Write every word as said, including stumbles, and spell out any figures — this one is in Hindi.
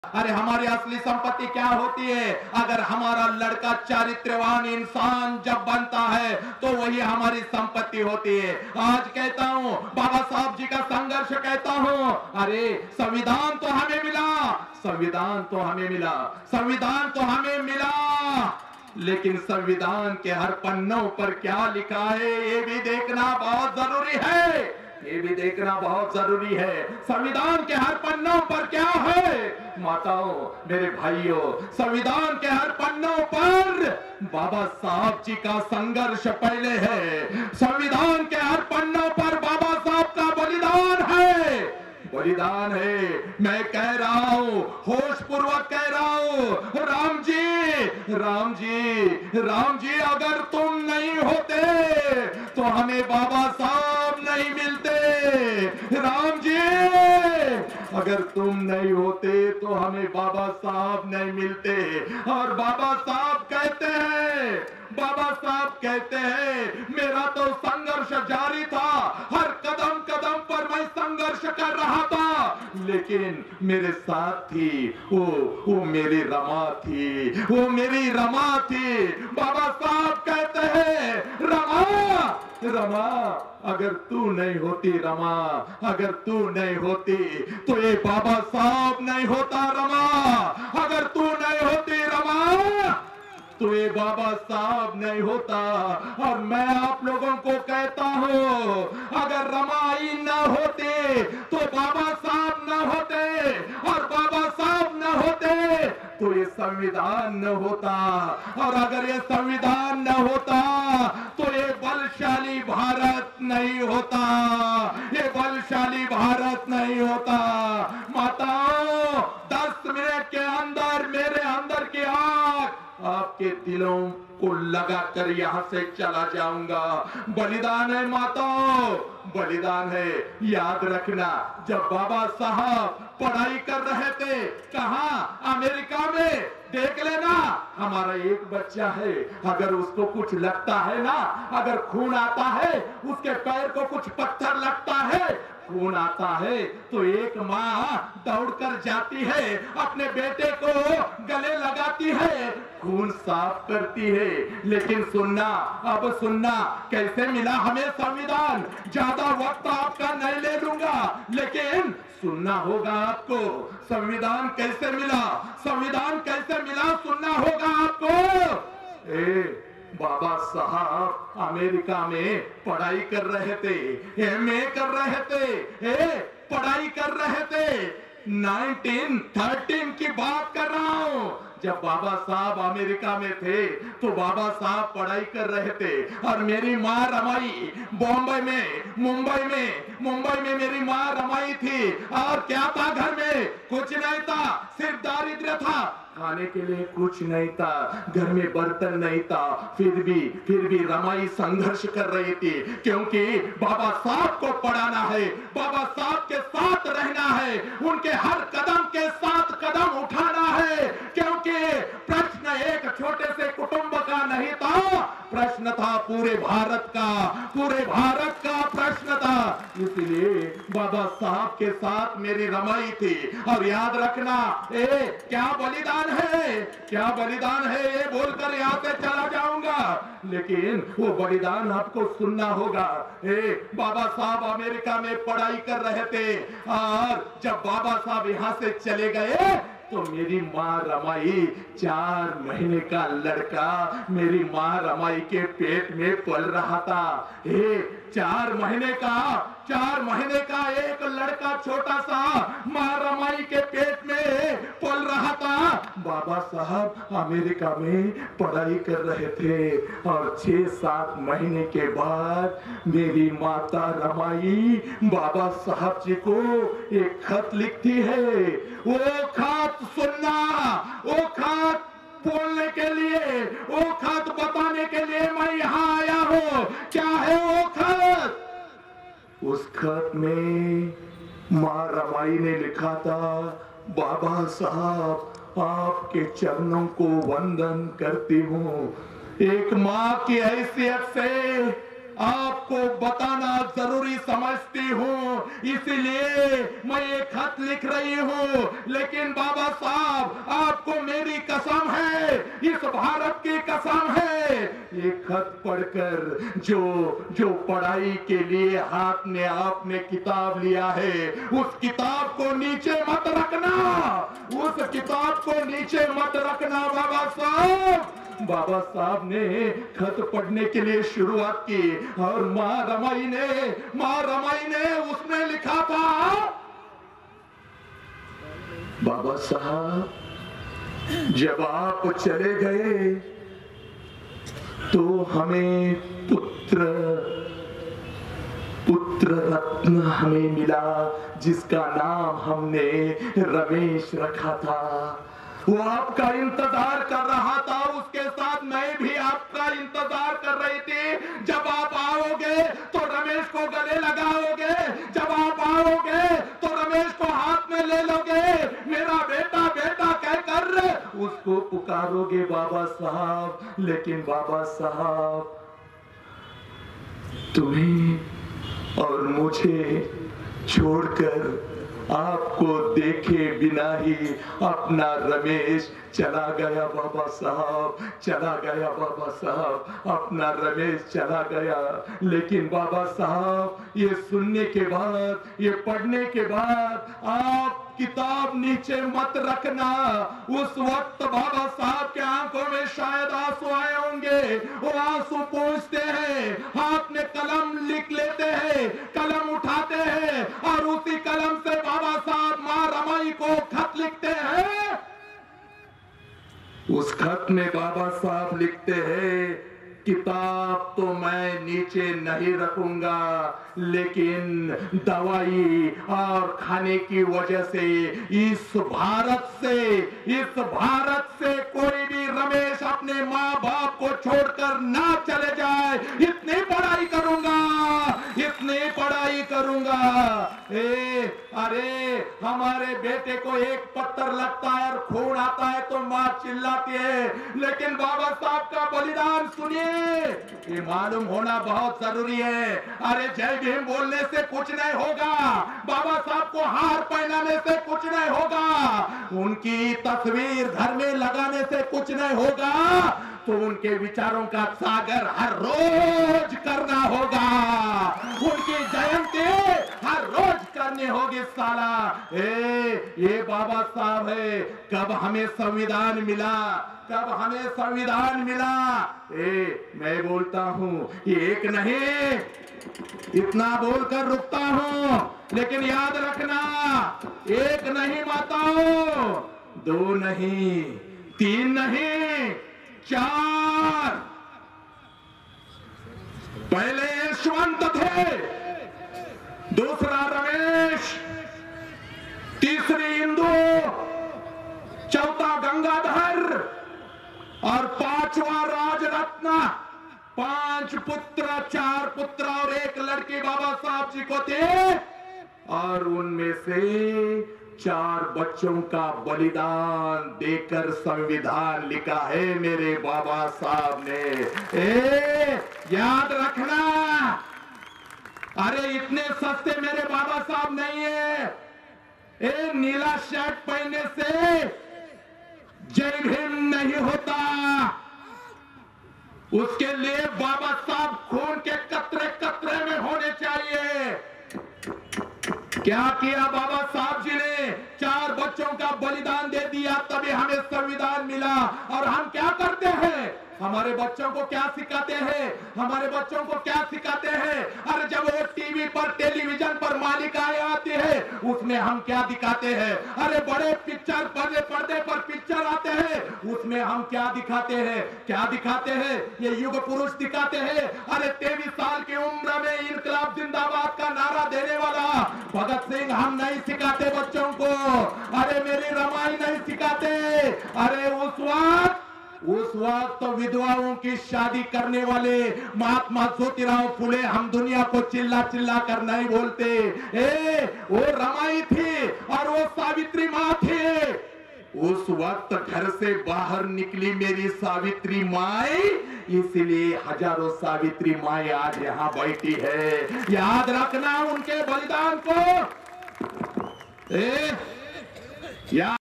अरे हमारी असली संपत्ति क्या होती है? अगर हमारा लड़का चारित्र्यवान इंसान जब बनता है तो वही हमारी संपत्ति होती है। आज कहता हूँ, बाबा साहब जी का संघर्ष कहता हूँ, अरे संविधान तो हमें मिला, संविधान तो हमें मिला, संविधान तो हमें मिला, लेकिन संविधान के हर पन्नों पर क्या लिखा है ये भी देखना बहुत जरूरी है, ये भी देखना बहुत जरूरी है। संविधान के हर पन्नों पर क्या है? माताओं, मेरे भाइयों, संविधान के हर पन्नों पर बाबा साहब जी का संघर्ष पहले है। संविधान के हर पन्नों पर बाबा साहब का बलिदान है, बलिदान है। मैं कह रहा हूं, होश पूर्वक कह रहा हूं, राम जी, राम जी, राम जी, अगर तुम नहीं होते तो हमें बाबा साहब नहीं मिलते। राम जी, अगर तुम नहीं होते तो हमें बाबा साहब नहीं मिलते। और बाबा साहब कहते हैं, बाबा साहब कहते हैं, मेरा तो संघर्ष जारी था, हर कदम कदम पर मैं संघर्ष कर रहा था, लेकिन मेरे साथ थी वो वो मेरी रमा थी, वो मेरी रमा थी। बाबा साहब कहते हैं, रमा, रमा, अगर तू नहीं होती रमा, अगर तू नहीं होती तो ये बाबा साहब नहीं होता रमा, अगर तू नहीं होती रमा तो ये बाबा साहब नहीं होता। और मैं आप लोगों को कहता हूँ, अगर रमाई न होते तो बाबा साहब न होते, और बाबा साहब न होते तो ये संविधान न होता, और अगर ये संविधान न होता तो ये बलशाली भारत नहीं होता, ये बलशाली भारत नहीं होता। माताओं, दस मिनट के अंदर मेरे अंदर की आग आपके दिलों को लगाकर यहां से चला जाऊंगा। बलिदान है माताओं, बलिदान है। याद रखना, जब बाबा साहब पढ़ाई कर रहे थे, कहाँ? अमेरिका में। देख लेना, हमारा एक बच्चा है, अगर उसको कुछ लगता है ना, अगर खून आता है, उसके पैर को कुछ पत्थर लगता है, खून आता है, तो एक माँ दौड़कर जाती है, अपने बेटे को गले लगाती है, खून साफ करती है। लेकिन सुनना, अब सुनना, कैसे मिला हमें संविधान? ज्यादा वक्त आपका नहीं ले लूंगा, लेकिन सुनना होगा आपको। संविधान कैसे मिला, संविधान कैसे मिला, सुनना होगा आपको। ए, बाबा साहब अमेरिका में पढ़ाई कर रहे थे, एमए कर रहे थे, ए, पढ़ाई कर रहे थे। उन्नीस सौ तेरह की बात कर रहा हूं। जब बाबा साहब अमेरिका में थे तो बाबा साहब पढ़ाई कर रहे थे, और मेरी माँ रमाई बॉम्बे में, मुंबई में, मुंबई में मेरी माँ रमाई थी। और क्या था घर में? कुछ नहीं था, सिर्फ दारिद्र्य था, खाने के लिए कुछ नहीं था, घर में बर्तन नहीं था, फिर भी फिर भी रमाई संघर्ष कर रही थी, क्योंकि बाबा साहब को पढ़ाना है, बाबा साहब के साथ रहना है, उनके हर कदम के साथ कदम उठाना है। क्योंकि प्रश्न एक छोटे से कुटुंब का नहीं था, प्रश्न था पूरे भारत का, पूरे भारत का प्रश्न था। इसलिए बाबा साहब के साथ मेरी रमाई थी। और याद रखना, ए, क्या बलिदान है, क्या बलिदान है, ये बोलकर यहाँ से चला जाऊंगा, लेकिन वो बलिदान आपको सुनना होगा। ए, बाबा साहब अमेरिका में पढ़ाई कर रहे थे, और जब बाबा साहब यहाँ से चले गए तो मेरी माँ रमाई, चार महीने का लड़का मेरी माँ रमाई के पेट में पल रहा था। ए, चार महीने का, चार महीने का एक लड़का छोटा सा माँ रमाई के पेट में पल रहा था। बाबा साहब अमेरिका में पढ़ाई कर रहे थे, और छह सात महीने के बाद मेरी माता रमाई बाबा साहब जी को एक खत लिखती है। वो खत सुनना, वो खत बोलने के लिए, वो खत बताने के लिए मैं यहाँ आया हूँ। क्या है वो खत? उस खत में माँ रमाई ने लिखा था, बाबा साहब आपके चरणों को वंदन करती हूँ। एक माँ की हैसियत से आपको बताना जरूरी समझती हूँ, इसलिए मैं ये खत लिख रही हूँ। लेकिन बाबा साहब, आपको मेरी कसम है, इस भारत की कसम है, ये खत पढ़कर जो जो पढ़ाई के लिए हाथ में आपने किताब लिया है, उस किताब को नीचे मत रखना, उस किताब को नीचे मत रखना बाबा साहब। बाबा साहब ने खत पढ़ने के लिए शुरुआत की और माँ रमाई ने माँ रमाई ने उसने लिखा था, बाबा साहब जब आप चले गए तो हमें पुत्र पुत्र रत्न हमें मिला, जिसका नाम हमने रमेश रखा था। वो आपका इंतजार कर रहा था, उसके साथ मैं भी आपका इंतजार कर रही थी। जब आप आओगे तो रमेश को गले लगाओगे, जब आप आओगे तो रमेश को हाथ में ले लोगे, मेरा बेटा बेटा कहकर उसको पुकारोगे बाबा साहब। लेकिन बाबा साहब, तुम्हें और मुझे छोड़कर, आपको देखे बिना ही अपना रमेश चला गया बाबा साहब, चला गया बाबा साहब, अपना रमेश चला गया। लेकिन बाबा साहब, ये सुनने के बाद, ये पढ़ने के बाद आप किताब नीचे मत रखना। उस वक्त बाबा साहब के आंखों में शायद आंसू आए होंगे, वो आंसू पूछते हैं, हाथ में कलम लिख लेते हैं, कलम उठाते हैं और उसी कलम से बाबा साहब माँ रमाई को खत लिखते हैं। उस खत में बाबा साहब लिखते हैं, किताब तो मैं नीचे नहीं रखूंगा, लेकिन दवाई और खाने की वजह से इस भारत से इस भारत से कोई भी रमेश अपने माँ बाप को छोड़कर ना चले जाए, इतनी पढ़ाई करूंगा, इतनी पढ़ाई करूंगा। ए, अरे हमारे बेटे को एक पत्थर लगता है और खून आता है तो माँ चिल्लाती है, लेकिन बाबा साहब का बलिदान सुनिए, ये मालूम होना बहुत जरूरी है। अरे जय भीम बोलने से कुछ नहीं होगा, बाबा साहब को हार पहनाने से कुछ नहीं होगा, उनकी तस्वीर घर में लगाने से कुछ नहीं होगा, तो उनके विचारों का सागर हर रोज करना होगा, उनकी जयंती हर रोज करनी होगी साला। ए, ये बाबा साहब है, कब हमें संविधान मिला, कब हमें संविधान मिला। ए, मैं बोलता हूँ, एक नहीं, इतना बोलकर रुकता हूँ, लेकिन याद रखना, एक नहीं माताओं, दो नहीं, तीन नहीं, चार। पहले यशवंत थे, दूसरा रमेश, तीसरी इंदु, चौथा गंगाधर और पांचवा राजरत्न। पांच पुत्र, चार पुत्र और एक लड़की बाबा साहब जी को थे, और उनमें से चार बच्चों का बलिदान देकर संविधान लिखा है मेरे बाबा साहब ने। ए, याद रखना, अरे इतने सस्ते मेरे बाबा साहब नहीं है। ए, नीला शर्ट पहनने से जय भीम नहीं होता, उसके लिए बाबा साहब खून के कतरे कतरे में होने चाहिए। क्या किया बाबा साहब जी ने, चार बच्चों का बलिदान दे दिया, तभी हमें संविधान मिला। और हम क्या करते हैं, हमारे बच्चों को क्या सिखाते हैं, हमारे बच्चों को क्या सिखाते हैं। अरे जब वो टीवी पर, टेलीविजन पर मालिकाएं आती है, उसमें हम क्या दिखाते हैं। अरे बड़े पिक्चर पर्दे पर्दे पर पिक्चर आते हैं, उसमें हम क्या दिखाते हैं, क्या दिखाते हैं, ये युग पुरुष दिखाते हैं। अरे तेईस साल की उम्र में इनकलाब जिंदाबाद का नारा देने वाला भगत सिंह हम नहीं सिखाते बच्चों को, अरे मेरी रमाई नहीं सिखाते। अरे उस वक्त उस वक्त तो विधवाओं की शादी करने वाले महात्मा ज्योतिराव फुले हम दुनिया को चिल्ला चिल्ला कर नहीं बोलते। ए, वो रमाई थी और वो सावित्री माँ थी। उस वक्त घर से बाहर निकली मेरी सावित्री माई इसलिए हजारों सावित्री माए आज यहाँ बैठी है। याद रखना उनके बलिदान को। ए, या